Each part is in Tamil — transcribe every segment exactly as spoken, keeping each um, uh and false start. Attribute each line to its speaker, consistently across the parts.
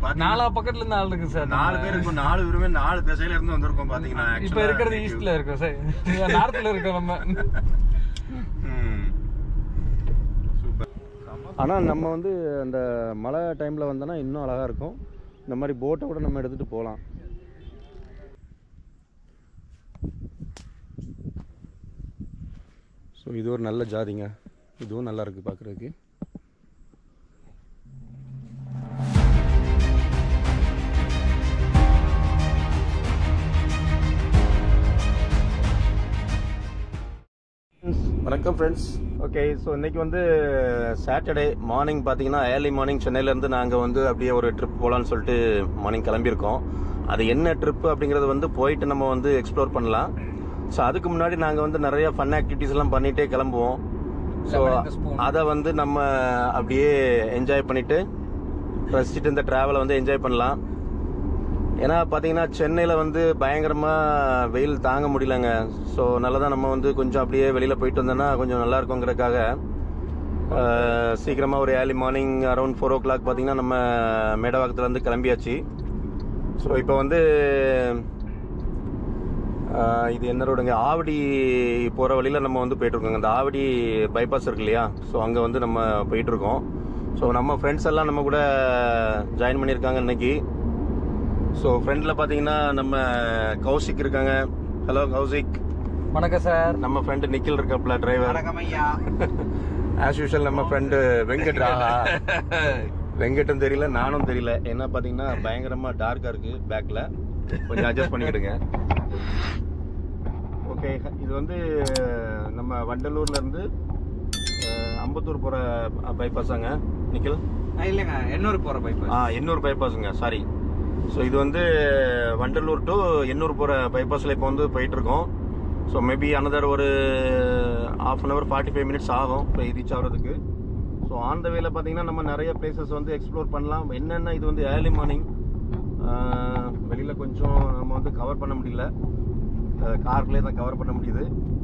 Speaker 1: நாலா பக்கத்துல இருந்து ஆள் இருக்கு சார்.
Speaker 2: நாலு பேர் இருக்கும், நாலு பேருமே நாலு திசையில இருந்து வந்திருக்கோம் பாத்தீங்கன்னா.
Speaker 1: இப்ப இருக்கிறது ஈஸ்ட்ல இருக்கோம் சார், நார்த்ல இருக்கோம் நம்ம.
Speaker 2: சூப்பர். ஆனா நம்ம வந்து அந்த மழை டைம்ல வந்தோம்னா இன்னும் அழகா இருக்கும். இந்த மாதிரி போட்டை கூட நம்ம எடுத்துட்டு போகலாம். ஸோ இது ஒரு நல்ல ஜாதிங்க, இதுவும் நல்லா இருக்குது பார்க்குறதுக்கு. வணக்கம் ஃப்ரெண்ட்ஸ். ஓகே, ஸோ இன்றைக்கி வந்து சாட்டர்டே மார்னிங் பார்த்தீங்கன்னா ஏர்லி மார்னிங் சென்னையிலேருந்து நாங்கள் வந்து அப்படியே ஒரு ட்ரிப் போகலான்னு சொல்லிட்டு மார்னிங் கிளம்பியிருக்கோம். அது என்ன ட்ரிப்பு அப்படிங்கிறது வந்து போயிட்டு நம்ம வந்து எக்ஸ்ப்ளோர் பண்ணலாம். ஸோ அதுக்கு முன்னாடி நாங்கள் வந்து நிறைய ஃபன் ஆக்டிவிட்டீஸ் எல்லாம் பண்ணிகிட்டே கிளம்புவோம். ஸோ அதை வந்து நம்ம அப்படியே என்ஜாய் பண்ணிவிட்டு ரசிச்சுட்டு இந்த ட்ராவலை வந்து என்ஜாய் பண்ணலாம். ஏன்னா பார்த்தீங்கன்னா சென்னையில் வந்து பயங்கரமாக வெயில் தாங்க முடியலங்க. ஸோ நல்லதான் நம்ம வந்து கொஞ்சம் அப்படியே வெளியில் போயிட்டு வந்தோன்னா கொஞ்சம் நல்லா இருக்குங்கிறதுக்காக சீக்கிரமாக ஒரு early morning around four o'clock பார்த்தீங்கன்னா நம்ம மேடவாக்கத்துலேருந்து கிளம்பியாச்சு. ஸோ இப்போ வந்து இது என்ன ரோடுங்க, ஆவடி போகிற வழியில் நம்ம வந்து போயிட்டுருக்கோங்க. இந்த ஆவடி பைபாஸ் இருக்கு இல்லையா, ஸோ அங்கே வந்து நம்ம போயிட்டுருக்கோம். ஸோ நம்ம ஃப்ரெண்ட்ஸ் எல்லாம் நம்ம கூட ஜாயின் பண்ணியிருக்காங்க இன்னைக்கு. ஸோ ஃப்ரெண்டில் பார்த்தீங்கன்னா நம்ம கௌசிக் இருக்காங்க. ஹலோ கௌசிக்.
Speaker 1: வணக்கம் சார்.
Speaker 2: நம்ம ஃப்ரெண்டு நிக்கில் இருக்காப்ல டிரைவர். ஆஸ் யூஷுவல் நம்ம ஃப்ரெண்டு வெங்கட். ராஹா வெங்கட்டும் தெரியல, நானும் தெரியல. என்ன பார்த்தீங்கன்னா பயங்கரமாக டார்க்காக இருக்குது பேக்கில், கொஞ்சம் அட்ஜஸ்ட் பண்ணிக்கிடுங்க. ஓகே, இது வந்து நம்ம வண்டலூர்லேருந்து அம்பத்தூர் போகிற பைபாஸாங்க நிக்கில்?
Speaker 1: இல்லைங்க, எண்ணூர் போகிற பைபாஸ்.
Speaker 2: ஆ எண்ணூர் பைபாஸுங்க, சாரி. ஸோ இது வந்து வண்டலூர் டு எண்ணூர் போகிற பைபாஸில் இப்போ வந்து போயிட்டுருக்கோம். ஸோ மேபி அனதர் ஒரு half an hour forty five minutes ஆகும் இப்போ ரீச் ஆகிறதுக்கு. ஸோ ஆன் த வேல பார்த்தீங்கன்னா நம்ம நிறைய பிளேசஸ் வந்து எக்ஸ்ப்ளோர் பண்ணலாம். என்னென்ன இது வந்து ஏர்லி மார்னிங், வெளியில் கொஞ்சம் நம்ம வந்து கவர் பண்ண முடியல, கார்லேயே தான் கவர் பண்ண முடியுது.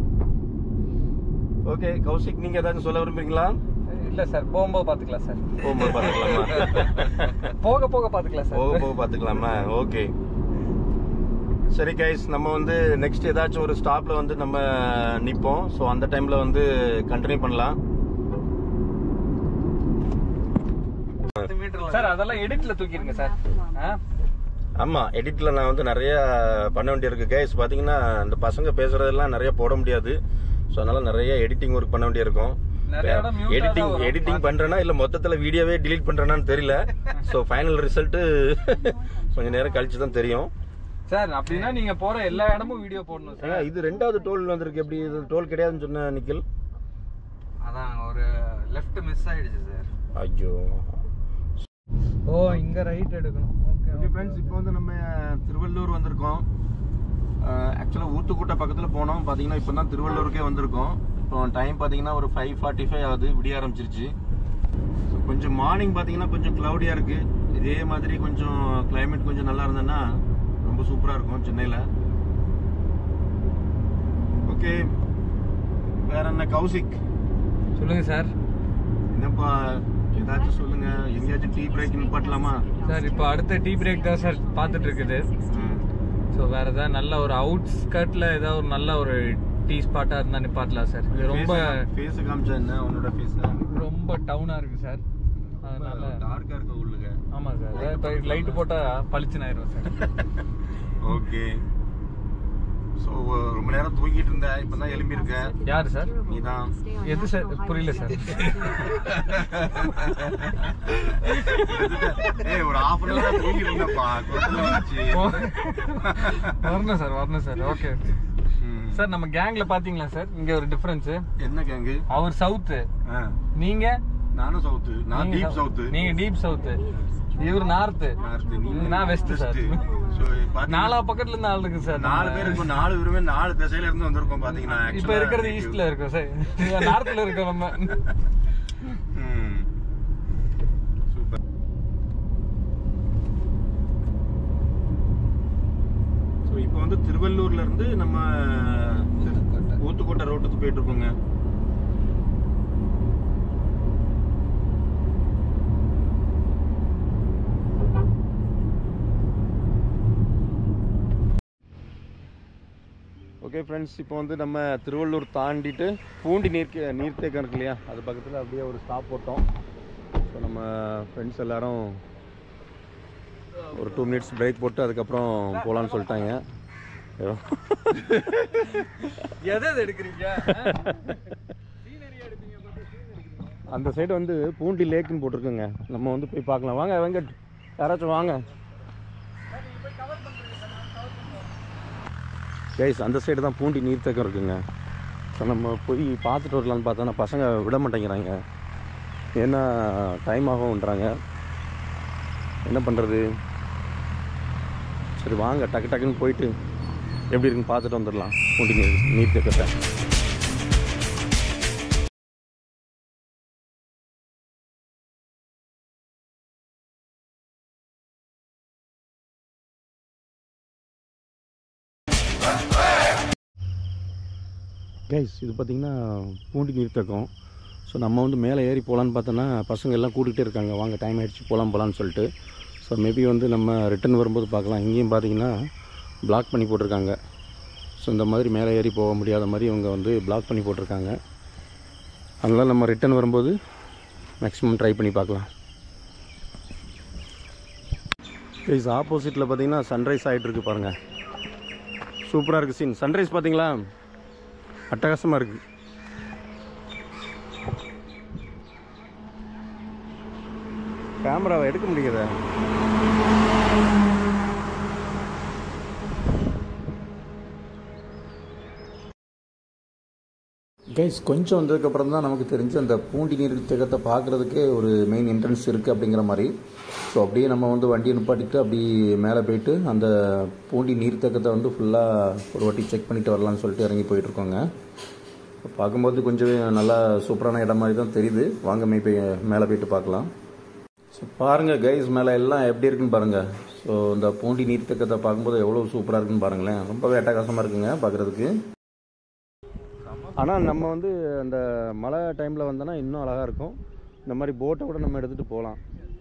Speaker 2: ஓகே கௌசிக், நீங்கள் ஏதாச்சும் சொல்ல விரும்புறீங்களா?
Speaker 1: இல்ல சார், போகும்போது பாத்துக்கலாம் சார்.
Speaker 2: போகும்போது பாத்துக்கலாமா?
Speaker 1: போக போக பாத்துக்கலாம் சார்.
Speaker 2: போக போக பாத்துக்கலாமா? ஓகே சரி கைஸ், நம்ம வந்து நெக்ஸ்ட் ஏதாச்சும் ஒரு ஸ்டாப்ல வந்து நம்ம நிப்போம். ஸோ அந்த டைம்ல வந்து கண்டினியூ பண்ணலாம்
Speaker 1: சார். அதெல்லாம் எடிட்ல தூக்கிடுங்க சார்.
Speaker 2: ஆமா, எடிட்ல நான் வந்து நிறைய பண்ண வேண்டியிருக்கு கைஸ். பாத்தீங்கன்னா இந்த பசங்க பேசுறதெல்லாம் நிறைய போட முடியாது. ஸோ அதனால நிறைய எடிட்டிங் ஒர்க் பண்ண வேண்டியிருக்கும். எடிட்டிங் எடிட்டிங் பண்றேன்னா இல்ல மொத்தத்துல வீடியோவே டிலீட் பண்றேனான்னு தெரியல. சோ ஃபைனல் ரிசல்ட் கொஞ்ச நேரம் கழிச்சு தான் தெரியும்
Speaker 1: சார். அப்படின்னா நீங்க போற எல்லா இடமும் வீடியோ போடணும் சார்.
Speaker 2: இது ரெண்டாவது டோல் வந்திருக்கு. எப்படி இது டோல் கிடையாதுன்னு சொன்ன நிக்கில்?
Speaker 1: அதான் ஒரு லெஃப்ட் மிஸ் ஆயிடுச்சு சார்.
Speaker 2: ஐயோ.
Speaker 1: ஓ, இங்க ரைட் எடுக்கணும். ஓகே
Speaker 2: ஓகே ஃப்ரெண்ட்ஸ், இப்போ வந்து நம்ம திருவள்ளூர் வந்திருக்கோம். ஆக்சுவலாக ஊத்துக்குட்டை பக்கத்தில் போனோம். பார்த்தீங்கன்னா இப்போ தான் திருவள்ளூருக்கே வந்திருக்கோம். இப்போ டைம் பார்த்தீங்கன்னா ஒரு ஃபைவ் ஃபார்ட்டி ஃபைவ் ஆகுது, விடிய ஆரம்பிச்சிருச்சு. ஸோ கொஞ்சம் மார்னிங் பார்த்தீங்கன்னா கொஞ்சம் க்ளவுடியாக இருக்குது. இதே மாதிரி கொஞ்சம் கிளைமேட் கொஞ்சம் நல்லா இருந்ததுன்னா ரொம்ப சூப்பராக இருக்கும் சென்னையில். ஓகே, வேற என்ன கௌசிக்
Speaker 1: சொல்லுங்க சார்.
Speaker 2: என்னப்பா ஏதாச்சும் சொல்லுங்க, எங்கேயாச்சும் டீ பிரேக் நிப்பாட்டலாமா
Speaker 1: சார்? இப்போ அடுத்த டீ பிரேக் தான் சார் பார்த்துட்டு இருக்குது. ஸோ வேற ஏதாவது நல்ல ஒரு அவுட் ஸ்கர்ட்ல ஏதாவது ஒரு நல்ல ஒரு டீ ஸ்பாட்டா இருந்தா நிப்பாட்டலாம் சார். இது ரொம்ப
Speaker 2: ஃபேஸ் காமிச்சா என்ன உன்னோட ஃபேஸ்
Speaker 1: ரொம்ப டவுனா இருக்கு சார், அதனால
Speaker 2: டார்க்கா இருக்கு உள்ளுக.
Speaker 1: ஆமா சார், இப்போ லைட் போட்டா பளிச்சுன்னு ஆயிரும் சார்.
Speaker 2: ஓகே, ஸோ ரொம்ப நேரம் தூங்கிட்டு இருந்தேன், இப்போ தான் எழுப்பி இருக்கேன்.
Speaker 1: யாரு சார்?
Speaker 2: நீதான்.
Speaker 1: எது சார்? புரியல சார்.
Speaker 2: ஏய், ஒரு ஹாஃப் அன் ஹவர் தூங்கிட்டு இருந்தேன்ப்பா.
Speaker 1: வரணும் சார், வரணும் சார். ஓகே சார், நம்ம கேங்ல பாத்தீங்களா சார் இங்க ஒரு டிஃபரன்ஸ்?
Speaker 2: என்ன கேங்கு?
Speaker 1: அவர் சவுத், நீங்க?
Speaker 2: நானும் சவுத். நான் டீப் சவுத்.
Speaker 1: நீங்க டீப் சவுத், இவர் நார்த், நான் வெஸ்ட் சார். நாலா பக்கத்துல இருந்து ஆள் இருக்கு சார்.
Speaker 2: நாலு பேர் இருக்கும், நாலு பேருமே நாலு திசையில இருந்து வந்திருக்கோம் பாத்தீங்கன்னா.
Speaker 1: இப்ப இருக்கிறது ஈஸ்ட்ல இருக்கோம் சார், நார்த்ல இருக்கோம் நம்ம.
Speaker 2: சூப்பர். ஸோ இப்போ வந்து திருவள்ளூர்ல இருந்து நம்ம ஊத்துக்கோட்டை ரோட்டுக்கு போயிட்டு இருக்கோங்க. ஓகே ஃப்ரெண்ட்ஸ், இப்போ வந்து நம்ம திருவள்ளூர் தாண்டிட்டு பூண்டி நீர் நீர்த்தேக்கம் இருக்கு இல்லையா, அது பக்கத்தில் அப்படியே ஒரு ஸ்டாப் போட்டோம். ஸோ நம்ம ஃப்ரெண்ட்ஸ் எல்லோரும் ஒரு டூ மினிட்ஸ் பிரேக் போட்டு அதுக்கப்புறம் போகலான்னு சொல்லிட்டாங்க.
Speaker 1: எதை எடுக்கிறீங்க?
Speaker 2: அந்த சைடு வந்து பூண்டி லேக்குன்னு போட்டிருக்குங்க. நம்ம வந்து போய் பார்க்கலாம். வாங்க வெங்கட், யாராச்சும் வாங்க கைஸ். அந்த சைடு தான் பூண்டி நீர்த்தேக்கம் இருக்குங்க. ஸோ நம்ம போய் பார்த்துட்டு வரலான்னு பார்த்தோன்னா பசங்க விட மாட்டேங்கிறாங்க. ஏன்னா டைம் ஆகும்ன்றாங்க. என்ன பண்ணுறது? சரி வாங்க டக்கு டக்குன்னு போயிட்டு எப்படி இருக்குன்னு பார்த்துட்டு வந்துடலாம் பூண்டி நீர் நீர்த்தேக்கத்தை. கைஸ், இது பார்த்திங்கன்னா பூண்டி நீர்த்தேக்கம். ஸோ நம்ம வந்து மேலே ஏறி போகலான்னு பார்த்தோன்னா பசங்க எல்லாம் கூட்டிகிட்டே இருக்காங்க. வாங்க டைம் ஆகிடுச்சு போகலாம் போகலான்னு சொல்லிட்டு. ஸோ மேபி வந்து நம்ம ரிட்டன் வரும்போது பார்க்கலாம். இங்கேயும் பார்த்திங்கன்னா பிளாக் பண்ணி போட்டிருக்காங்க. ஸோ இந்த மாதிரி மேலே ஏறி போக முடியாத மாதிரி இவங்க வந்து பிளாக் பண்ணி போட்டிருக்காங்க. அதனால் நம்ம ரிட்டன் வரும்போது மேக்ஸிமம் ட்ரை பண்ணி பார்க்கலாம். கைஸ், ஆப்போசிட்டில் பார்த்திங்கன்னா சன்ரைஸ் ஆகிட்டு இருக்குது பாருங்கள். சூப்பராக இருக்குது சீன். சன்ரைஸ் பார்த்திங்களா? அட்டகாசமாக இருக்குது. கேமராவை எடுக்க முடியாத. கைஸ், கொஞ்சம் வந்ததுக்கப்புறம் தான் நமக்கு தெரிஞ்சு அந்த பூண்டி நீர்த்தேக்கத்தை பார்க்குறதுக்கே ஒரு மெயின் என்ட்ரன்ஸ் இருக்குது அப்படிங்கிற மாதிரி. ஸோ அப்படியே நம்ம வந்து வண்டியை நிப்பாட்டிட்டு அப்படி மேலே போயிட்டு அந்த பூண்டி நீர்த்தேக்கத்தை வந்து ஃபுல்லாக ஒரு வாட்டி செக் பண்ணிட்டு வரலான்னு சொல்லிட்டு இறங்கி போயிட்டுருக்கோங்க. பார்க்கும்போது கொஞ்சம் நல்லா சூப்பரான இடம் மாதிரி தான் தெரியுது. வாங்க மே போய் மேலே போயிட்டு பார்க்கலாம். ஸோ பாருங்கள் கைஸ், மேலே எல்லாம் எப்படி இருக்குன்னு பாருங்கள். ஸோ இந்த பூண்டி நீர்த்தேக்கத்தை பார்க்கும்போது எவ்வளோ சூப்பராக இருக்குன்னு பாருங்களேன். ரொம்பவே அட்டகாசமாக இருக்குங்க பார்க்குறதுக்கு. ஆனால் நம்ம வந்து அந்த மழை டைமில் வந்தோன்னா இன்னும் அழகாக இருக்கும். இந்த மாதிரி போட்டை கூட நம்ம எடுத்துகிட்டு போகலாம்.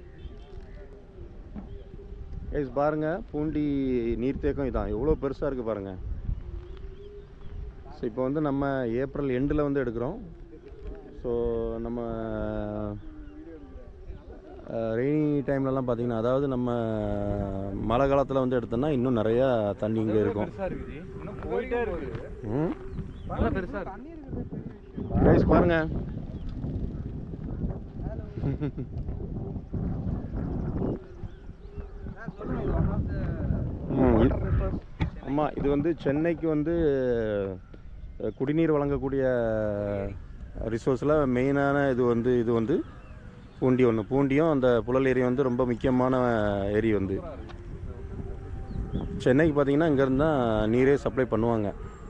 Speaker 2: கைஸ் பாருங்கள், பூண்டி நீர்த்தேக்கம் இதான் எவ்வளோ பெருசாக இருக்குது பாருங்கள். ஸோ இப்போ வந்து நம்ம ஏப்ரல் எண்டில் வந்து எடுக்கிறோம். ஸோ நம்ம ரெய்னி டைம்லலாம் பார்த்திங்கன்னா, அதாவது நம்ம மழை காலத்தில் வந்து எடுத்தோம்னா இன்னும் நிறையா தண்ணி இங்கே இருக்கும். ம் கைஸ் பாருங்க. ஆமாம், இது வந்து சென்னைக்கு வந்து குடிநீர் வழங்கக்கூடிய ரிசோர்ஸில் மெயினான இது வந்து இது வந்து பூண்டி ஒன்று. பூண்டியும் அந்த புழல் ஏரி வந்து ரொம்ப முக்கியமான ஏரி வந்து சென்னைக்கு பார்த்திங்கன்னா இங்கேருந்து தான் நீரே சப்ளை பண்ணுவாங்க.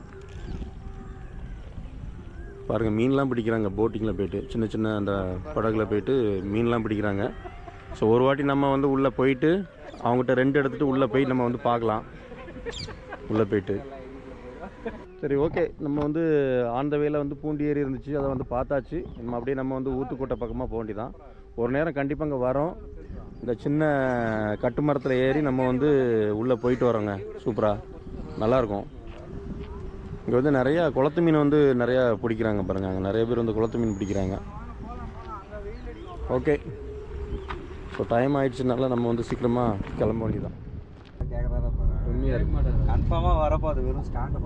Speaker 2: பாருங்கள், மீன்லாம் பிடிக்கிறாங்க போட்டிங்கில் போய்ட்டு, சின்ன சின்ன அந்த படகுல போய்ட்டு மீன்லாம் பிடிக்கிறாங்க. ஸோ ஒரு வாட்டி நம்ம வந்து உள்ளே போயிட்டு அவங்ககிட்ட ரெண்டு எடுத்துகிட்டு உள்ளே போய் நம்ம வந்து பார்க்கலாம். உள்ளே போயிட்டு சரி ஓகே, நம்ம வந்து ஆன் த வேல வந்து பூண்டி ஏரி இருந்துச்சு, அதை வந்து பார்த்தாச்சு. நம்ம அப்படியே நம்ம வந்து ஊத்துக்கோட்டை பக்கமாக போக வேண்டியதான். ஒரு நேரம் கண்டிப்பாக அங்கே வரோம். இந்த சின்ன கட்டு மரத்தில் ஏறி நம்ம வந்து உள்ளே போயிட்டு வரோங்க. சூப்பராக நல்லாயிருக்கும். இங்கே வந்து நிறையா குளத்து மீன் வந்து நிறையா பிடிக்கிறாங்க பாருங்கள். அங்கே நிறைய பேர் வந்து குளத்து மீன் பிடிக்கிறாங்க. ஓகே, ஸோ டைம் ஆயிடுச்சுனால நம்ம வந்து சீக்கிரமாக கிளம்ப வேண்டியதான்.
Speaker 3: கன்ஃபார்மாக வரப்போ அது வெறும் ஸ்டாண்ட்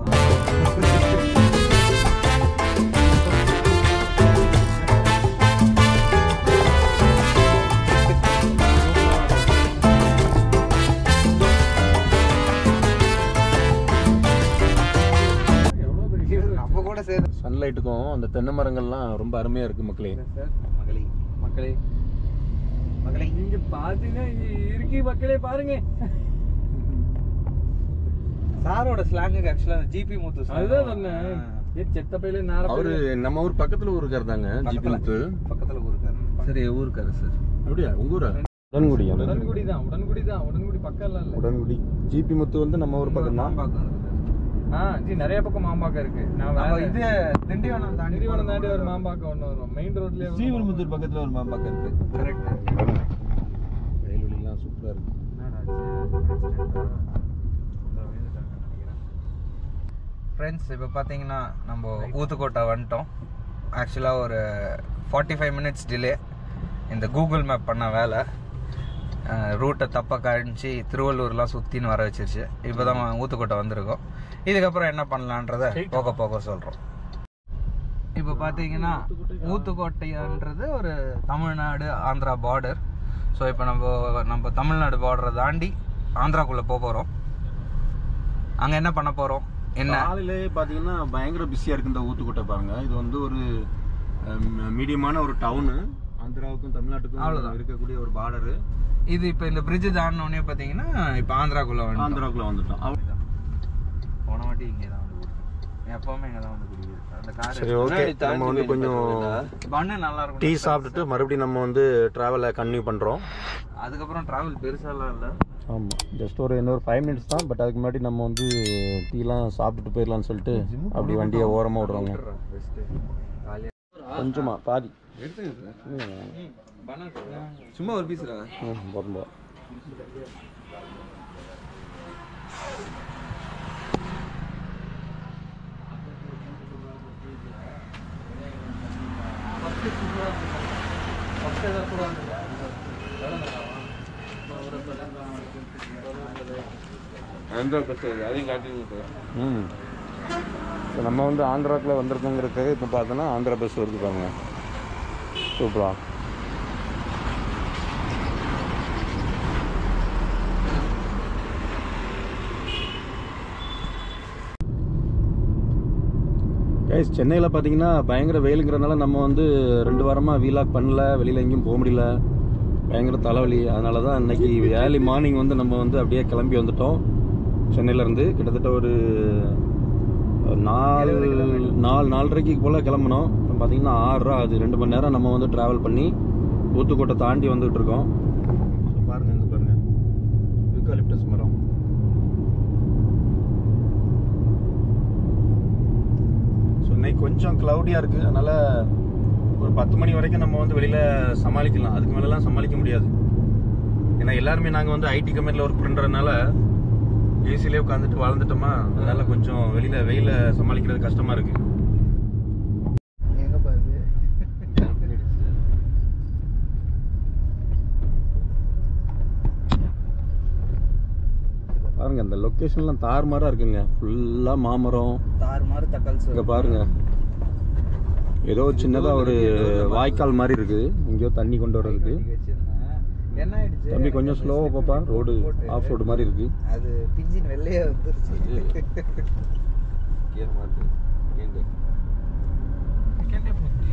Speaker 3: நம்ம கூட சேர்ந்து
Speaker 2: சன்லைட்டுக்கும் அந்த தென்னை மரங்கள்லாம் ரொம்ப அருமையாக இருக்குது மக்களே.
Speaker 3: மகளே மக்களே மக்களே
Speaker 1: இங்க பாத்தீங்கன்னா இருக்கி மக்களே பாருங்க.
Speaker 3: சாரோட ஸ்லாங்குக்கு ஆக்சுவலா ஜிபி முத்து
Speaker 1: அதுதான் சொன்னேன். செத்த பையில நேரம்
Speaker 2: அவரு நம்ம ஊர் பக்கத்துல ஊர் இருக்காரு தாங்க. ஜிபி முத்து
Speaker 3: பக்கத்துல ஊர் இருக்காரு. சரி ஊர் இருக்காரு சார்.
Speaker 2: அப்படியா? உங்க ஊரா? உடன்குடி.
Speaker 1: உடன்குடி தான். உடன்குடி தான். உடன்குடி பக்கம் இல்ல.
Speaker 2: உடன்குடி. ஜிபி முத்து வந்து நம்ம ஊர் பக்கம் தான்.
Speaker 1: ஆ ஜி நிறைய பக்கம் மாம்பாக்கம் இருக்கு. நான் வேற
Speaker 3: இது திண்டிவனம் தாண்டி
Speaker 1: திண்டிவனம் தாண்டி ஒரு மாம்பாக்கம் ஒன்று வரும். மெயின் ரோட்லயே
Speaker 3: ஸ்ரீவில்லிபுத்தூர் பக்கத்துல ஒரு மாம்பாக்கம் இருக்கு. கரெக்ட்.
Speaker 2: வயல்வெளிலாம் சூப்பரா இருக்கு.
Speaker 3: ஃப்ரெண்ட்ஸ் இப்போ பார்த்தீங்கன்னா நம்ம ஊத்துக்கோட்டை வந்துட்டோம். ஆக்சுவலாக ஒரு ஃபார்ட்டி ஃபைவ் மினிட்ஸ் டிலே இந்த கூகுள் மேப் பண்ண வேலை ரூட்டை தப்பாக காமிச்சு திருவள்ளூர்லாம் சுற்றின்னு வர வச்சிருச்சு. இப்போ தான் ஊத்துக்கோட்டை வந்திருக்கோம். இதுக்கப்புறம் என்ன பண்ணலான்றதை போக போக சொல்கிறோம். இப்போ பார்த்தீங்கன்னா ஊத்துக்கோட்டைன்றது ஒரு தமிழ்நாடு ஆந்திரா பார்டர். ஸோ இப்போ நம்ம நம்ம தமிழ்நாடு பார்டரை தாண்டி ஆந்திராக்குள்ளே போக போகிறோம். அங்கே என்ன பண்ண போகிறோம் என்ன
Speaker 2: காலையிலே பார்த்தீங்கன்னா பயங்கர பிஸியாக இருக்குது இந்த ஊத்துக்கோட்டை பாருங்க. இது வந்து ஒரு மீடியமான ஒரு டவுனு, ஆந்திராவுக்கும் தமிழ்நாட்டுக்கும் அவ்வளோதான் இருக்கக்கூடிய ஒரு பார்டரு.
Speaker 3: இது இப்போ இந்த பிரிட்ஜ் தாண்டினோடனே பார்த்தீங்கன்னா இப்போ ஆந்திராக்குள்ளே வந்து
Speaker 2: ஆந்திராக்குள்ளே வந்துட்டோம்.
Speaker 3: அவ்வளோதான். போன வாட்டி இங்கே தான் வந்து எப்பவுமே இங்கே தான் வந்து குடியிருக்கோம். அந்த கார்
Speaker 2: சரி, ஓகே. நம்ம வந்து கொஞ்சம்
Speaker 3: பண்ணு நல்லா இருக்கும்.
Speaker 2: டீ சாப்பிட்டுட்டு மறுபடியும் நம்ம வந்து ட்ராவலை கன்டினியூ பண்ணுறோம்.
Speaker 3: அதுக்கப்புறம் ட்ராவல் பெருசாலாம் இல்லை.
Speaker 2: ஆமாம், ஜஸ்ட் ஒரு இன்னொரு ஃபைவ் மினிட்ஸ் தான். பட் அதுக்கு முன்னாடி நம்ம வந்து டீலாம் சாப்பிட்டுட்டு போயிடலான்னு சொல்லிட்டு அப்படி வண்டியை ஓரமாக விடுறோங்க. கொஞ்சமா பாதி
Speaker 3: சும்மா ஒரு பீஸ்
Speaker 2: ரொம்ப ம் நம்ம வந்து ஆந்திராக்குள்ள வந்திருக்கோங்கிறதுக்காக இப்போ பார்த்தோன்னா ஆந்திரா பஸ் வருது பாருங்க. சூப்பரா. கைஸ், சென்னையில் பார்த்தீங்கன்னா பயங்கர வெயிலுங்கிறதுனால நம்ம வந்து ரெண்டு வாரமாக வீலாக் பண்ணல, வெளியில் எங்கேயும் போக முடியல, பயங்கர தலைவலி. அதனால தான் இன்னைக்கு ஏர்லி மார்னிங் வந்து நம்ம வந்து அப்படியே கிளம்பி வந்துட்டோம் சென்னையிலேருந்து. கிட்டத்தட்ட ஒரு நாலு நாலு நாலரைக்கு போல் கிளம்புனோம். பார்த்தீங்கன்னா ஆறரை ஆகுது. ரெண்டு மணி நேரம் நம்ம வந்து ட்ராவல் பண்ணி ஊத்துக்கோட்டை தாண்டி வந்துகிட்டு இருக்கோம். ஸோ பாருங்கள், இங்கே பாருங்கள் யூகாலிப்டஸ் மரம். ஸோ இன்னைக்கு கொஞ்சம் க்ளவுடியாக இருக்குது. அதனால் ஒரு பத்து மணி வரைக்கும் நம்ம வந்து வெளியில் சமாளிக்கலாம். அதுக்கு மேலெலாம் சமாளிக்க முடியாது. ஏன்னா எல்லாருமே நாங்கள் வந்து ஐடி கம்பெனியில் ஒர்க் பண்ணுறதுனால ஏசிலே உட்காந்துட்டு வாழ்ந்துட்டோமா, அதனால கொஞ்சம் வெளியில வெயில சமாளிக்கிறது கஷ்டமா இருக்கு. பாருங்க, இந்த லொகேஷன்லாம் தாறுமாறா இருக்குங்க. ஃபுல்லா மாமரம்,
Speaker 3: தாறுமாறு தக்காளி.
Speaker 2: இங்க பாருங்க, ஏதோ சின்னதா ஒரு வாய்க்கால் மாதிரி இருக்கு, எங்கேயோ தண்ணி கொண்டு வர்றதுக்கு.
Speaker 3: என்ன ஆயிடுச்சு
Speaker 2: தம்பி, கொஞ்சம் ஸ்லோவா பாப்பா. ரோடு ஆஃப் ரோடு மாதிரி இருக்கு.
Speaker 3: அது பிஞ்சின் வெள்ளையே வந்துருச்சு. கியர் மாத்து கேண்டே கேண்டே போச்சு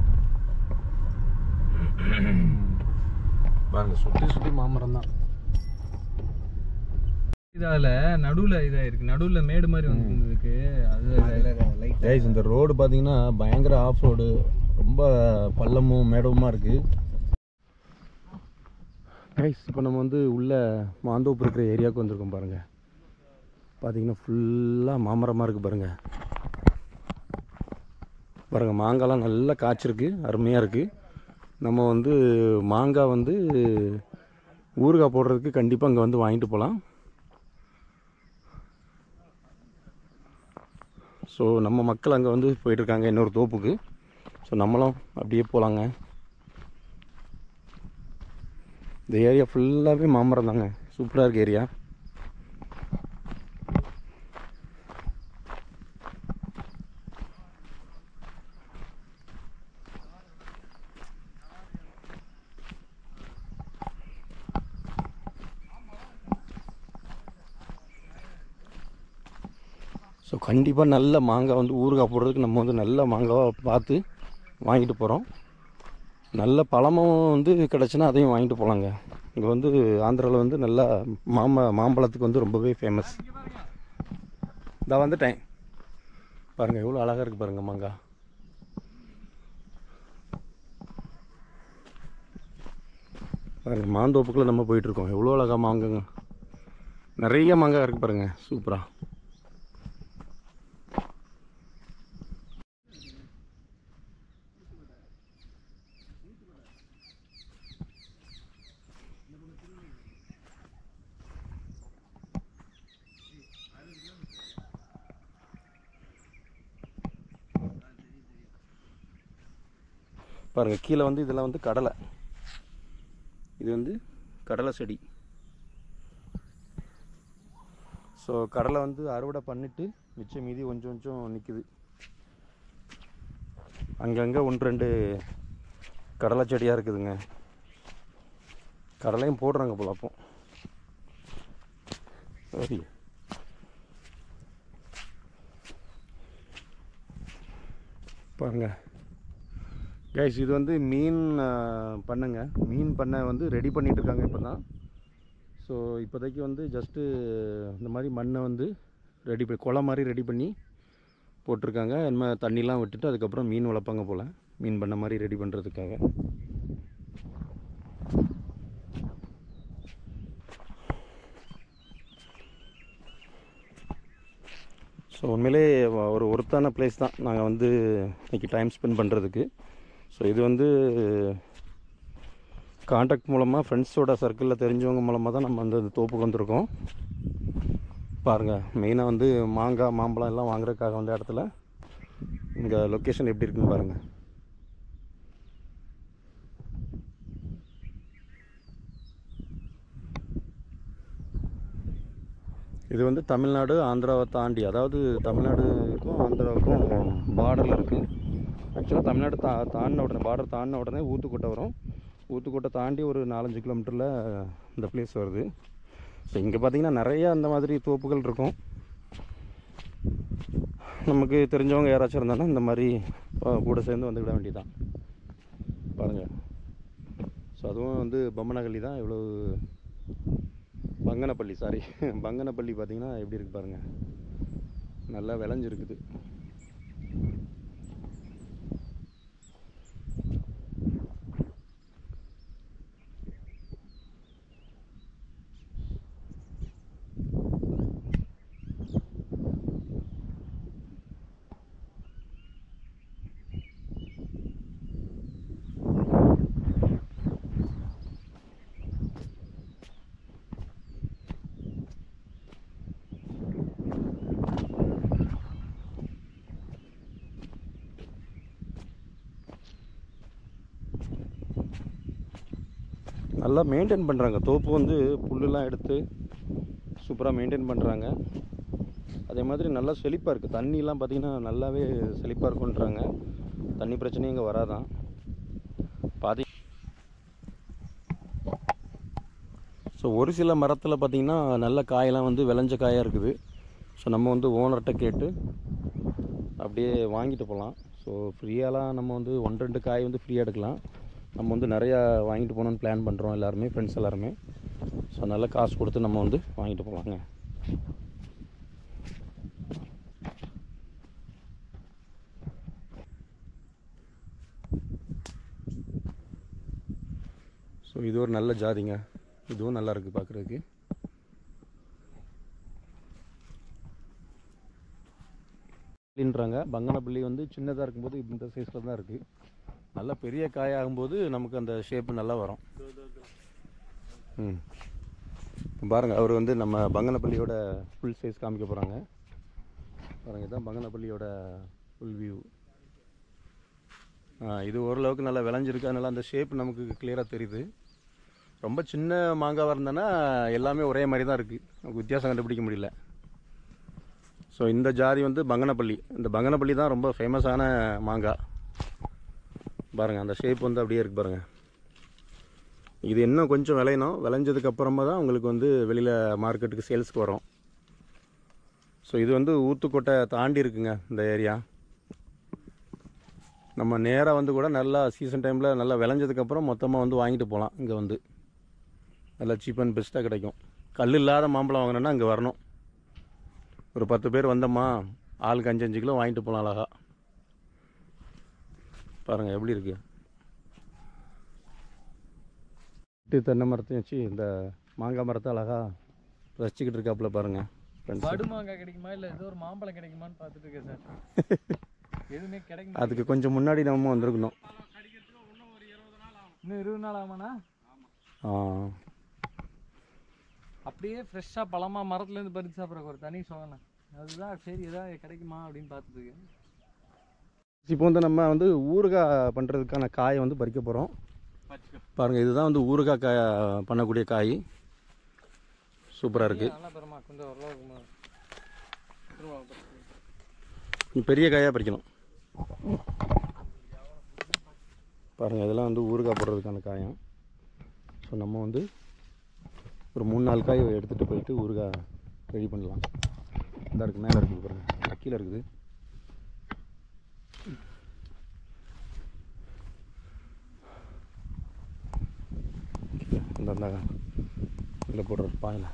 Speaker 2: பாருங்க, சுத்தி சுத்தி மாமரம் தான்.
Speaker 1: இதால நடுவுல இதா இருக்கு, நடுவுல மேடு மாதிரி வந்துருக்கு. அது
Speaker 2: கைஸ், இந்த ரோடு பாத்தீங்கன்னா பயங்கர ஆஃப் ரோடு, ரொம்ப பள்ளமும் மேடவுமா இருக்கு. கைஸ், இப்போ நம்ம வந்து உள்ள மாந்தோப்பு இருக்கிற ஏரியாவுக்கு வந்திருக்கோம். பாருங்கள், பார்த்தீங்கன்னா ஃபுல்லாக மாமரமாக இருக்குது. பாருங்கள் பாருங்கள் மாங்காய்லாம் நல்லா காய்ச்சிருக்கு, அருமையாக இருக்குது. நம்ம வந்து மாங்காய் வந்து ஊறுகாய் போடுறதுக்கு கண்டிப்பாக அங்கே வந்து வாங்கிட்டு போகலாம். ஸோ நம்ம மக்கள் அங்கே வந்து போயிட்டுருக்காங்க இன்னொரு தோப்புக்கு. ஸோ நம்மளும் அப்படியே போகலாங்க. இந்த ஏரியா ஃபுல்லாகவே மாமரம் தாங்க, சூப்பராக இருக்குது ஏரியா. ஸோ கண்டிப்பாக நல்ல மாங்காய் வந்து ஊறுகாய் போடுறதுக்கு நம்ம வந்து நல்ல மாங்காவை பார்த்து வாங்கிட்டு போகிறோம். நல்ல பழமும் வந்து கிடச்சுன்னா அதையும் வாங்கிட்டு போகலாங்க. இங்கே வந்து ஆந்திராவில் வந்து நல்லா மாம மாம்பழத்துக்கு வந்து ரொம்பவே ஃபேமஸ். இதான் வந்துட்டேன். பாருங்கள் எவ்வளோ அழகாக இருக்குது பாருங்கள் மாங்காய். பாருங்கள், மாந்தோப்புக்குள்ளே நம்ம போயிட்டுருக்கோம். எவ்வளோ அழகாக மாங்காங்க, நிறைய மாங்காய் இருக்குது பாருங்கள், சூப்பராக. பாருங்கள் கீழே வந்து இதெல்லாம் வந்து கடலை, இது வந்து கடலை செடி. ஸோ கடலை வந்து அறுவடை பண்ணிவிட்டு மிச்சம் மீதி கொஞ்சம் கொஞ்சம் நிற்குது. அங்கங்கே ஒன்று ரெண்டு கடலை செடியாக இருக்குதுங்க. கடலையும் போடுறாங்க போல. அப்போ சரி, பாருங்க கைஸ், இது வந்து மீன் பண்ணுங்க. மீன் பண்ணை வந்து ரெடி பண்ணிகிட்டு இருக்காங்க இப்போ தான். ஸோ இப்போதைக்கு வந்து ஜஸ்ட்டு இந்த மாதிரி மண்ணை வந்து ரெடி பண்ணி குளம் மாதிரி ரெடி பண்ணி போட்டிருக்காங்க. என்ன தண்ணிலாம் விட்டுட்டு அதுக்கப்புறம் மீன் வளர்ப்பாங்க போல், மீன் பண்ண மாதிரி ரெடி பண்ணுறதுக்காக. ஸோ உண்மையிலே ஒரு ஒருத்தான பிளேஸ் தான் நாங்கள் வந்து இன்றைக்கி டைம் ஸ்பெண்ட் பண்ணுறதுக்கு. ஸோ இது வந்து கான்டாக்ட் மூலமாக ஃப்ரெண்ட்ஸோட சர்க்கிளில் தெரிஞ்சவங்க மூலமாக தான் நம்ம வந்து தோப்புக்கு வந்திருக்கோம். பாருங்கள், மெயினாக வந்து மாங்காய் மாம்பழம் எல்லாம் வாங்குறதுக்காக வந்த இடத்துல இங்கே லொக்கேஷன் எப்படி இருக்குன்னு பாருங்கள். இது வந்து தமிழ்நாடு ஆந்திராவை தாண்டி, அதாவது தமிழ்நாடுக்கும் ஆந்திராவுக்கும் பார்டரில் இருக்குது. ஆக்சுவலாக தமிழ்நாடு தா தாண்டின உடனே பார்டர் தாண்டின உடனே ஊத்துக்கோட்டை வரும். ஊத்துக்கோட்டை தாண்டி ஒரு நாலஞ்சு கிலோமீட்டரில் இந்த பிளேஸ் வருது. ஸோ இங்கே பார்த்திங்கன்னா நிறையா அந்த மாதிரி தோப்புகள் இருக்கும். நமக்கு தெரிஞ்சவங்க யாராச்சும் இருந்தாலும் இந்த மாதிரி கூட சேர்ந்து வந்துக்கிட வேண்டியதான். பாருங்கள், ஸோ அதுவும் வந்து பொம்மனகள்ளி தான். இவ்வளோ பங்கனப்பள்ளி, சாரி பங்கனப்பள்ளி பார்த்திங்கன்னா எப்படி இருக்குது பாருங்கள், நல்லா விளைஞ்சிருக்குது. நல்லா மெயின்டைன் பண்ணுறாங்க. தோப்பு வந்து புல்லுலாம் எடுத்து சூப்பராக மெயின்டைன் பண்ணுறாங்க. அதே மாதிரி நல்லா செழிப்பாக இருக்குது. தண்ணிலாம் பார்த்திங்கன்னா நல்லாவே செழிப்பாக இருக்குன்றாங்க. தண்ணி பிரச்சனையும் இங்கே வராதான். பாதி ஸோ ஒரு சில மரத்தில் பார்த்திங்கன்னா நல்ல காயெல்லாம் வந்து விளைஞ்ச காயாக இருக்குது. ஸோ நம்ம வந்து ஓனர்கிட்ட கேட்டு அப்படியே வாங்கிட்டு போகலாம். ஸோ ஃப்ரீயாலாம் நம்ம வந்து ஒன்று ரெண்டு காய் வந்து ஃப்ரீயாக எடுக்கலாம். நம்ம வந்து நிறையா வாங்கிட்டு போகணுன்னு பிளான் பண்ணுறோம் எல்லாருமே, ஃப்ரெண்ட்ஸ் எல்லாருமே. ஸோ நல்லா காசு கொடுத்து நம்ம வந்து வாங்கிட்டு போகலாங்க. ஸோ இது ஒரு நல்ல ஜாதிங்க, இதுவும் நல்லா இருக்குது பார்க்குறதுக்கு. அப்படின்றாங்க பங்கனப்பள்ளி வந்து சின்னதாக இருக்கும்போது இந்த சைஸில் தான் இருக்குது. நல்லா பெரிய காயாகும்போது நமக்கு அந்த ஷேப்பு நல்லா வரும். ம் பாருங்கள், அவர் வந்து நம்ம பங்கனப்பள்ளியோட ஃபுல் சைஸ் காமிக்க போகிறாங்க. பாருங்கள், இதுதான் பங்கனப்பள்ளியோட ஃபுல் வியூ. இது ஓரளவுக்கு நல்லா விளைஞ்சிருக்கு. அதனால் அந்த ஷேப் நமக்கு கிளியராக தெரியுது. ரொம்ப சின்ன மாங்காவாக இருந்தேன்னா எல்லாமே ஒரே மாதிரி தான் இருக்குது, நமக்கு வித்தியாசம் கண்டுபிடிக்க முடியல. ஸோ இந்த ஜாதி வந்து பங்கனப்பள்ளி. இந்த பங்கனப்பள்ளி தான் ரொம்ப ஃபேமஸான மாங்காய். பாருங்கள், அந்த ஷேப் வந்து அப்படியே இருக்குது பாருங்கள். இது இன்னும் கொஞ்சம் விளையணும். விளைஞ்சதுக்கப்புறமா தான் உங்களுக்கு வந்து வெளியில் மார்க்கெட்டுக்கு சேல்ஸ்க்கு வரும். ஸோ இது வந்து ஊத்துக்கோட்டை தாண்டி இருக்குங்க இந்த ஏரியா. நம்ம நேராக வந்து கூட நல்லா சீசன் டைமில் நல்லா விளைஞ்சதுக்கப்புறம் மொத்தமாக வந்து வாங்கிட்டு போகலாம். இங்கே வந்து நல்லா சீப் அண்ட் பெஸ்ட்டாக கிடைக்கும். கல் இல்லாத மாம்பழம் வாங்கினோன்னா இங்கே வரணும். ஒரு பத்து பேர் வந்தோமா, ஆளுக்கு அஞ்சு அஞ்சு கிலோ வாங்கிட்டு போகலாம் அழகா. பாருங்கள் எப்படி இருக்குது. தென்னை மரத்தையும் வச்சு இந்த மாங்காய் மரத்தை அழகா ரசிச்சுக்கிட்டு இருக்காப்புல பாருங்கள்.
Speaker 1: படு மாங்காய் கிடைக்குமா இல்லை ஏதோ ஒரு மாம்பழம் கிடைக்குமான்னு பார்த்துட்டு இருக்கேன் சார். எதுவுமே கிடைக்கும்.
Speaker 2: அதுக்கு கொஞ்சம் முன்னாடி நம்ம வந்திருக்கணும்.
Speaker 1: இன்னும் இருபது நாள் ஆமாண்ணா.
Speaker 2: ஆ,
Speaker 1: அப்படியே ஃப்ரெஷ்ஷாக பழமாக மரத்துலேருந்து பறித்து சாப்பிட்றக்கு ஒரு தனி சோகனை. அதுதான் சரி எதாவது கிடைக்குமா அப்படின்னு பார்த்துட்டு இருக்கேன்.
Speaker 2: இப்போ வந்து நம்ம வந்து ஊறுகாய் பண்ணுறதுக்கான காயை வந்து பறிக்க போகிறோம். பாருங்கள், இதுதான் வந்து ஊறுகாய் காய் பண்ணக்கூடிய காய். சூப்பராக இருக்குது. பெரிய காயாக பறிக்கணும். பாருங்கள், இதெல்லாம் வந்து ஊறுகாய் போடுறதுக்கான காயம். ஸோ நம்ம வந்து ஒரு மூணு நாலு காய் எடுத்துகிட்டு போயிட்டு ஊறுகாய் ரெடி பண்ணலாம். இந்த இருக்குது, மேலே இருக்குது பாருங்கள், கீழே இருக்குது. இந்த அந்த இதில் போடுற பாயில்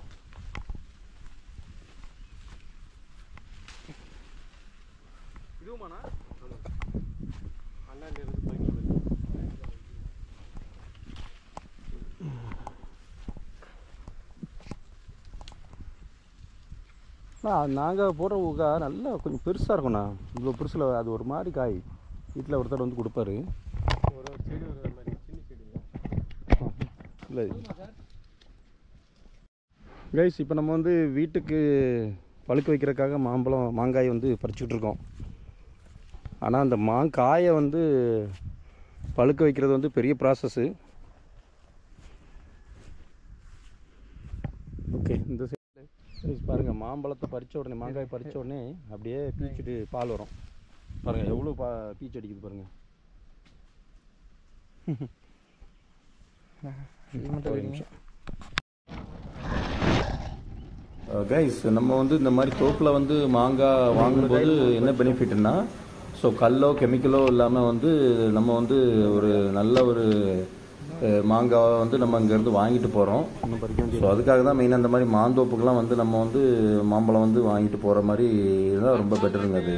Speaker 2: இதுவுமாண்ணா அண்ணா இருந்து நாங்கள் போடுற ஊறுகாய் நல்லா கொஞ்சம் பெருசாக இருக்கும்ண்ணா. இவ்வளோ பெருசில் அது ஒரு மாதிரி காய். வீட்டில் ஒருத்தர் வந்து கொடுப்பாரு. ஒரு செடி ஒரு மாதிரி சின்ன செடி இல்லை கைஸ். இப்போ நம்ம வந்து வீட்டுக்கு பழுக்க வைக்கிறதுக்காக மாம்பழம் மாங்காய் வந்து பறிச்சுக்கிட்டு இருக்கோம். ஆனால் அந்த மாங்காயை வந்து பழுக்க வைக்கிறது வந்து பெரிய ப்ராசஸ்ஸு. ஓகே, இந்த சைடு பாருங்கள், மாம்பழத்தை பறித்த உடனே மாங்காய் பறித்த உடனே அப்படியே பீச்சிட்டு பால் வரும். பாருங்கள் எவ்வளோ பா பீச்சு அடிக்குது பாருங்கள். கைஸ், நம்ம வந்து இந்த மாதிரி தோப்பில் வந்து மாங்காய் வாங்கும்போது என்ன பெனிஃபிட்னா, ஸோ கல்லோ கெமிக்கலோ இல்லாமல் வந்து நம்ம வந்து ஒரு நல்ல ஒரு மாங்காவை வந்து நம்ம இங்கேருந்து வாங்கிட்டு போகிறோம். ஸோ அதுக்காக தான் மெயினாக இந்த மாதிரி மாந்தோப்புக்கெலாம் வந்து நம்ம வந்து மாம்பழம் வந்து வாங்கிட்டு போகிற மாதிரி இருந்தால் ரொம்ப பெட்டருங்க அது.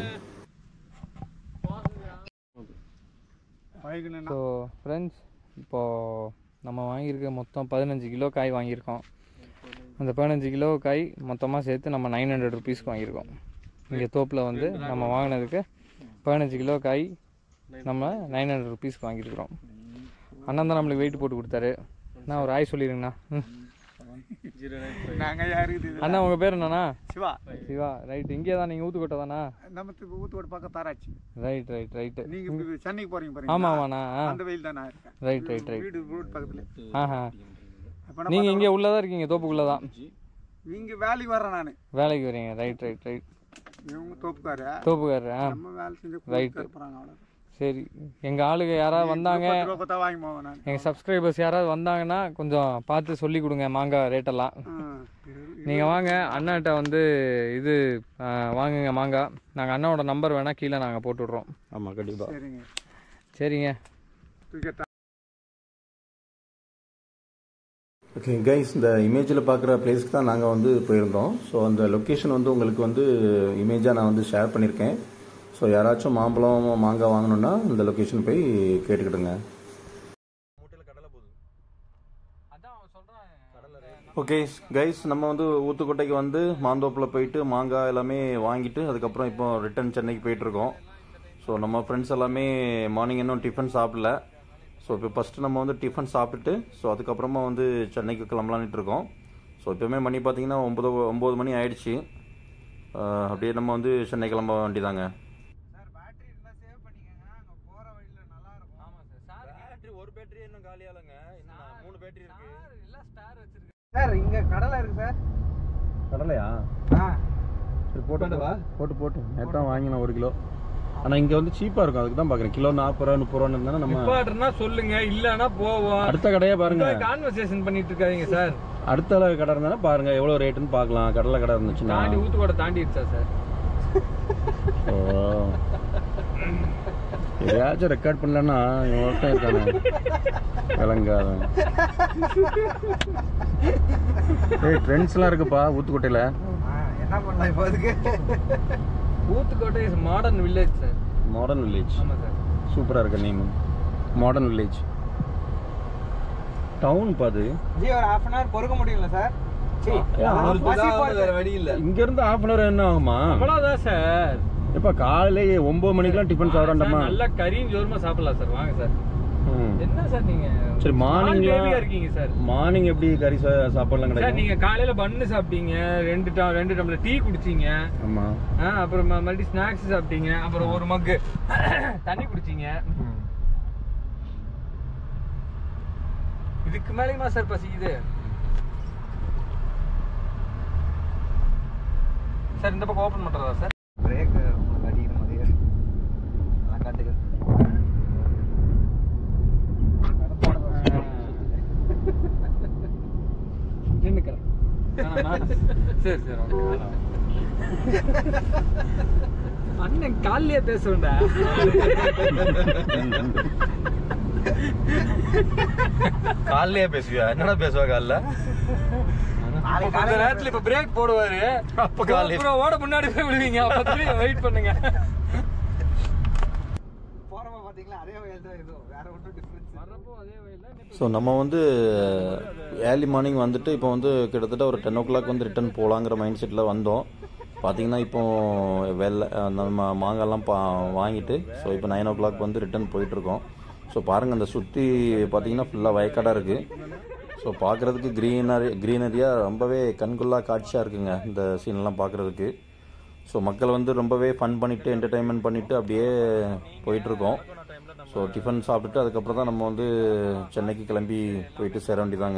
Speaker 1: ஸோ ஃப்ரெண்ட்ஸ், இப்போது நம்ம வாங்கியிருக்க மொத்தம் பதினஞ்சு கிலோ காய் வாங்கியிருக்கோம். அந்த பதினஞ்சு கிலோ காய் மொத்தமாக சேர்த்து நம்ம நைன் ஹண்ட்ரட் ருபீஸ்க்கு வாங்கியிருக்கோம். இங்கே தோப்பில் வந்து நம்ம வாங்கினதுக்கு பதினஞ்சு கிலோ காய் நம்ம நைன் ஹண்ட்ரட் ருபீஸ்க்கு வாங்கியிருக்கிறோம். அண்ணன் தான் நம்மளுக்கு வெயிட் போட்டு கொடுத்தாரு. நான் ஒரு ஆய் சொல்லிடுங்கண்ணா. அண்ணா உங்கள் பேர் என்னண்ணா? சிவா. சிவா, ரைட். இங்கே தான் நீங்கள் ஊத்துக்கோட்டை தானா? நம்ம ஊத்துக்கோட்டை பக்கம் தாராச்சு. Right right right. நீங்கள் சென்னைக்கு போகிறீங்க பாருங்க. ஆமாம் ஆமாண்ணா. அந்த வெயில் தானே. Right right right. வீடு ரோட் பக்கத்தில். ஆஹா, நீங்கள் இங்கே உள்ளே தான் இருக்கீங்க, தோப்புக்குள்ளே தான். இங்கே வேலைக்கு வரேன் நான். வேலைக்கு வரீங்க. Right right right. இவங்க தோப்புக்காரு. தோப்புக்காரு. ஆ, ரைட்டு. சரி, எங்கள் ஆளுங்க யாராவது வந்தாங்க, எங்கள் சப்ஸ்கிரைபர்ஸ் யாராவது வந்தாங்கன்னா கொஞ்சம் பார்த்து சொல்லி கொடுங்க மாங்காய் ரேட்டெல்லாம். நீங்கள் வாங்க அண்ணாட்ட வந்து இது வாங்குங்க மாங்காய். நாங்கள் அண்ணாவோட நம்பர் வேணால் கீழே நாங்கள் போட்டுவிட்றோம். ஆமாம், கண்டிப்பாக. சரிங்க சரிங்க.
Speaker 2: ஓகே கைஸ், இந்த இமேஜில் பார்க்குற பிளேஸ்க்கு தான் நாங்கள் வந்து போயிருந்தோம். ஸோ அந்த லொக்கேஷன் வந்து உங்களுக்கு வந்து இமேஜாக நான் வந்து ஷேர் பண்ணியிருக்கேன். ஸோ யாராச்சும் மாம்பழம் மாங்காய் வாங்கணுன்னா இந்த லொக்கேஷன் போய் கேட்டுக்கிட்டுங்க. ஓகே கைஸ், நம்ம வந்து ஊத்துக்கோட்டைக்கு வந்து மாந்தோப்பில் போயிட்டு மாங்காய் எல்லாமே வாங்கிட்டு அதுக்கப்புறம் இப்போ ரிட்டர்ன் சென்னைக்கு போயிட்டுருக்கோம். ஸோ நம்ம ஃப்ரெண்ட்ஸ் எல்லாமே மார்னிங் இன்னும் டிஃபன் சாப்பிடல. ஸோ இப்போ ஃபஸ்ட்டு நம்ம வந்து டிஃபன் சாப்பிட்டுட்டு ஸோ அதுக்கப்புறமா வந்து சென்னைக்கு கிளம்பலான்ட்டு இருக்கோம். ஸோ இப்போவுமே மணி பார்த்தீங்கன்னா ஒம்பது ஒம்பது மணி ஆயிடுச்சு. அப்படியே நம்ம வந்து சென்னை கிளம்ப வேண்டியதாங்க. ஒரு பேட்டரி இன்னும் காலியாலங்க, இன்னும் மூணு பேட்டரி இருக்கு. எல்லாம் ஸ்டார் வச்சிருக்கு சார். இங்க கடலை இருக்கு சார். கடலையா? ஆ, சரி போட்டு வா. போட்டு போட்டு நேத்தா வாங்கின ஒரு கிலோ. ஆனா இங்க வந்து சீப்பா இருக்கும், அதுக்கு தான் பாக்குறேன். கிலோ நாற்பது ரூபா முப்பது ரூபா இருந்தா நம்ம நிப்பாட்டுனா சொல்லுங்க, இல்லனா போவோம். அடுத்த கடையா பாருங்க. கான்வர்சேஷன் பண்ணிட்டு இருக்காதீங்க சார். அடுத்த கடை இருந்தா பாருங்க எவ்வளவு ரேட்னு பார்க்கலாம். கடலை கடை இருந்துச்சுன்னா தாண்டி ஊத்துக்கோட்டை தாண்டிடுச்சா சார்? ஓ, எதையாச்சும் ரெக்கார்ட் பண்ணலன்னா ஒருத்தன் இருக்கானே விளங்காதன். ஏய், ட்ரெண்ட்ஸ்லாம் இருக்குப்பா ஊத்துக்கோட்டையில். என்ன பண்ணலாம் இப்போ அதுக்கு? Uthukottai is modern village sir. Modern village. ஆமாம் சார், சூப்பராக இருக்கு நேம். மாடர்ன் வில்லேஜ் டவுன் பாது. ஜி ஒரு ஹாஃப் அன் ஹவர் பொறுக்க முடியல சார். வழி இல்லை, இங்கேருந்து ஹாஃப் அன் ஹவர் என்ன ஆகுமா? அவ்வளோதான் சார். இப்போ காலையில ஒன்பது மணிக்கெல்லாம் டிஃபன் சாப்பிடண்டாமா? நல்லா கறியும் ஜோருமா சாப்பிடலாம் சார். வாங்க சார்.
Speaker 1: என்ன சார் நீங்க
Speaker 2: சரி மார்னிங்ல
Speaker 1: இருக்கீங்க சார்.
Speaker 2: மார்னிங் எப்படி கறி சாப்பாடுலாம்
Speaker 1: சார்
Speaker 2: கிடைக்கும்?
Speaker 1: நீங்க காலையில பன்னு சாப்பிட்டீங்க, ரெண்டு ட- ரெண்டு டம்ளர் டீ குடிச்சீங்க,
Speaker 2: ஆமா.
Speaker 1: ஆ, அப்புறம் ம- மறுபடியும் ஸ்நாக்ஸ் சாப்பிட்டீங்க, அப்புறம் ஒரு மக்கு தண்ணி குடிச்சீங்க. இதுக்கு மேலேயுமா சார் பசிக்குது? சார் இந்த பக்கம் ஓபன் பண்றதா சார்?
Speaker 3: பிரேக் அடிக்கிற மாதிரியே நான் காட்டுக்கிறேன்.
Speaker 1: நின்னுக்கிறேன். சரி சரி ஓகே. அண்ணன் காலையே பேசுவேன்டா.
Speaker 2: காலையே பேசுவியா? என்னடா பேசுவா காலைல?
Speaker 1: அந்த நேரத்துல இப்ப பிரேக் போடுவாரு,
Speaker 2: அப்ப காலையில
Speaker 1: அப்புறம் ஓட முன்னாடி போய் விடுவீங்க. அப்ப வெயிட் பண்ணுங்க.
Speaker 3: போறப்ப பாத்தீங்களா அதே வயல் தான் ஏதோ வேற ஒன்றும் டிஃபரன்ஸ்.
Speaker 1: வரப்போ அதே வயல்ல.
Speaker 2: ஸோ நம்ம வந்து ஏர்லி மார்னிங் வந்துட்டு இப்போ வந்து கிட்டத்தட்ட ஒரு டென் ஓ கிளாக் வந்து ரிட்டர்ன் போகலாங்கிற மைண்ட் செட்டில் வந்தோம். பார்த்தீங்கன்னா இப்போ வெள்ளை நம்ம மாங்காய்லாம் பா வாங்கிட்டு ஸோ இப்போ நைன் ஓ கிளாக் வந்து ரிட்டர்ன் போயிட்டுருக்கோம். ஸோ பாருங்கள் அந்த சுற்றி பார்த்தீங்கன்னா ஃபுல்லாக வயக்காடாக இருக்குது. ஸோ பார்க்குறதுக்கு க்ரீனரி க்ரீனரியாக ரொம்பவே கண்கொள்ளா காட்சியாக இருக்குங்க இந்த சீன்லாம் பார்க்குறதுக்கு. ஸோ மக்கள் வந்து ரொம்பவே ஃபன் பண்ணிவிட்டு என்டர்டெயின்மெண்ட் பண்ணிவிட்டு அப்படியே போயிட்டுருக்கோம். ஸோ டிஃபன் சாப்பிட்டுட்டு அதுக்கப்புறம் தான் நம்ம வந்து சென்னைக்கு கிளம்பி போயிட்டு சேர வேண்டியதாங்க.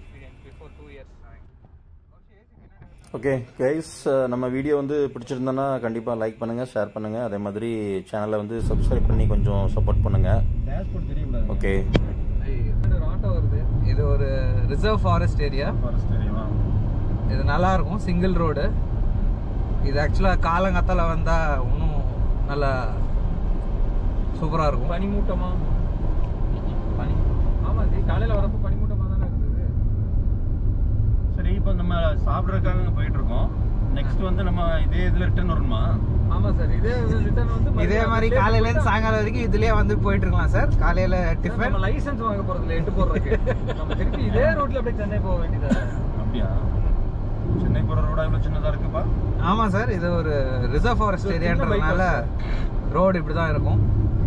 Speaker 2: ஓகே கைஸ், நம்ம வீடியோ வந்து பிடிச்சிருந்தோன்னா கண்டிப்பாக லைக் பண்ணுங்கள், ஷேர் பண்ணுங்கள், அதே மாதிரி சேனலை வந்து சப்ஸ்கிரைப் பண்ணி கொஞ்சம் சப்போர்ட் பண்ணுங்கள். ஓகே,
Speaker 3: ஆட்டோ வருது. இது ஒரு ரிசர்வ் ஃபாரஸ்ட் ஏரியா. இது நல்லா இருக்கும், சிங்கிள் ரோடு. இது ஆக்சுவலாக காலங்காத்தால வந்தால் இன்னும் நல்லா சூப்பராக இருக்கும்.
Speaker 1: பனிமூட்டமா? பனி ஆமா ஜி, காலையில வரப்போ பனிமூட்டமா தானே இருந்தது.
Speaker 2: சரி இப்போ நம்ம சாப்பிட்றதுக்காக போயிட்டு இருக்கோம். நெக்ஸ்ட் வந்து நம்ம இதே இதில் ரிட்டர்ன் வரணுமா?
Speaker 1: ஆமா சார், இதே ரிட்டர்ன் வந்து
Speaker 3: இதே மாதிரி காலையில இருந்து சாயங்காலம் வரைக்கும் இதுலயே வந்து போயிட்டு இருக்கலாம் சார். காலையில டிஃபன்.
Speaker 1: நம்ம லைசென்ஸ் வாங்க போறது இல்ல, எட்டு போறதுக்கு. நம்ம திருப்பி இதே ரூட்ல அப்படியே சென்னை போக வேண்டியதா?
Speaker 2: அப்படியா? சென்னை போகிற ரோடா இவ்வளோ சின்னதாக இருக்குப்பா?
Speaker 3: ஆமா சார், இது ஒரு ரிசர்வ் ஃபாரஸ்ட் ஏரியான்றதுனால ரோடு இப்படி தான் இருக்கும்.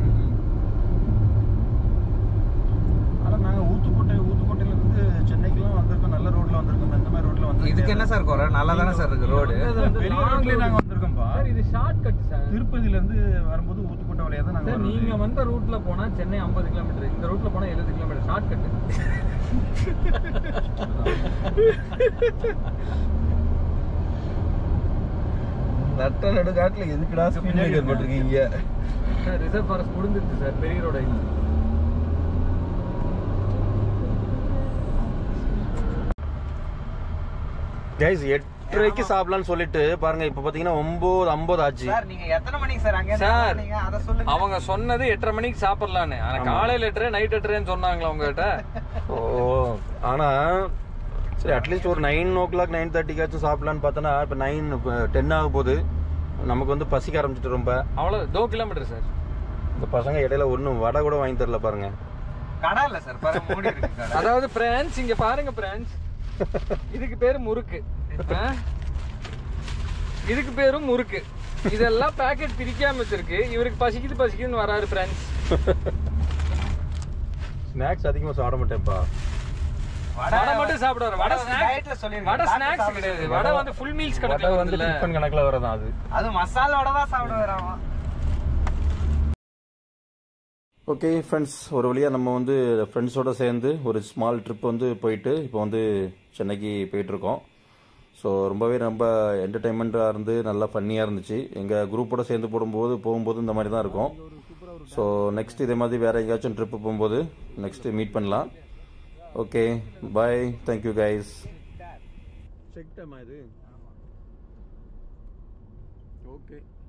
Speaker 2: ஆனால் நாங்கள் ஊத்துக்கோட்டை ஊத்துக்கோட்டையிலேருந்து சென்னைக்கெல்லாம் வந்திருக்கோம், நல்ல ரோட்டில் வந்திருக்கோம். இந்த மாதிரி ரோட்டில் வந்து
Speaker 3: இதுக்கு என்ன சார் குறை? நல்லா தானே சார் இருக்கு ரோடு.
Speaker 2: பெரிய ரோட்லேயே நாங்கள் வந்திருக்கோம்ப்பா.
Speaker 1: சார் இது ஷார்ட் கட் சார்.
Speaker 2: திருப்பதியிலேருந்து வரும்போது ஊத்துக்கோட்டை வழியாக தான் நாங்கள்.
Speaker 1: நீங்க வந்த ரூட்ல போனா சென்னை ஐம்பது கிலோமீட்டர், இந்த ரூட்ல போனா எழுபது கிலோமீட்டர் ஷார்ட் கட்.
Speaker 3: நட்ட நடுக்காட்டுல எதுக்குடா ஸ்பீட் பிரேக்கர் போட்டிருக்கீங்க?
Speaker 1: சார் ரிசர்வ் ஃபாரஸ்ட் முடிஞ்சிருச்சு சார், பெரிய ரோடு ஆயிடுச்சு.
Speaker 2: கைஸ் எட்டரைக்கு சாப்பிடலாம்னு சொல்லிட்டு பாருங்க, இப்போ பார்த்தீங்கன்னா ஒன்பது ஐம்பது ஆச்சு.
Speaker 3: சார் நீங்க எத்தனை மணிக்கு சார் அங்க
Speaker 1: சார்
Speaker 3: நீங்க அத சொல்லுங்க.
Speaker 1: அவங்க சொன்னது எட்டரை மணிக்கு சாப்பிடலான்னு, ஆனா காலையில எட்டரை நைட் எட்டரைன்னு சொன்னாங்களா உங்ககிட்ட?
Speaker 2: ஓ, ஆனா சரி அட்லீஸ்ட் ஒரு நைன் ஓ கிளாக் நைன் தேர்ட்டிக்காச்சும் சாப்பிடலான்னு பார்த்தோன்னா இப்போ நைன் டென் ஆக போகுது. நமக்கு வந்து பசிக்க ஆரம்பிச்சிட்டு ரொம்ப.
Speaker 1: அவ்வளோ தோ கிலோமீட்டர் சார்.
Speaker 2: இந்த பசங்க இடையில ஒன்றும் வடை கூட வாங்கி தரல பாருங்க.
Speaker 3: கடை இல்ல சார், பாருங்க மூடி இருக்கு கடை.
Speaker 1: அதாவது பிரான்ஸ் இங்க பாருங்க, பிரான்ஸ் இதுக்கு பேரு முறுக்கு, ஆ? இதுக்கு பேரும் முறுக்கு. இதெல்லாம் பாக்கெட் பிரிக்காம வச்சிருக்கு. இவருக்கு பசிக்குது பசிக்குதுன்னு வராரு பிரான்ஸ்.
Speaker 2: ஸ்நாக்ஸ் அதிகமாக சாப்பிட மாட்டேன்ப்பா.
Speaker 1: வடை மட்டும் சாப்பிடுவாரு. வடை ஸ்நாக்ஸ்
Speaker 3: டயட்ல சொல்லிருக்கேன்.
Speaker 1: வடை ஸ்நாக்ஸ் கிடையாது. வடை வந்து ஃபுல் மீல்ஸ்
Speaker 2: வடை
Speaker 1: கணக்குல
Speaker 2: வந்து
Speaker 1: வந்து
Speaker 2: டிஃபன் கணக்கில் வரதான் அது.
Speaker 3: அது மசாலா வடை தான் சாப்பிட வராமா.
Speaker 2: ஓகே ஃப்ரெண்ட்ஸ், ஒரு வழியாக நம்ம வந்து ஃப்ரெண்ட்ஸோடு சேர்ந்து ஒரு ஸ்மால் ட்ரிப் வந்து போயிட்டு இப்போ வந்து சென்னைக்கு போயிட்டுருக்கோம். ஸோ ரொம்பவே ரொம்ப என்டர்டெயின்மெண்ட்டாக இருந்து நல்லா ஃபன்னியாக இருந்துச்சு. எங்கள் குரூப்போட சேர்ந்து போடும்போது போகும்போது இந்த மாதிரி தான் இருக்கும். ஸோ நெக்ஸ்ட் இதே மாதிரி வேறு எங்கேயாச்சும் ட்ரிப்பு போகும்போது நெக்ஸ்ட்டு மீட் பண்ணலாம். Okay bye, thank you guys. Check டைமா இது? ஓகே.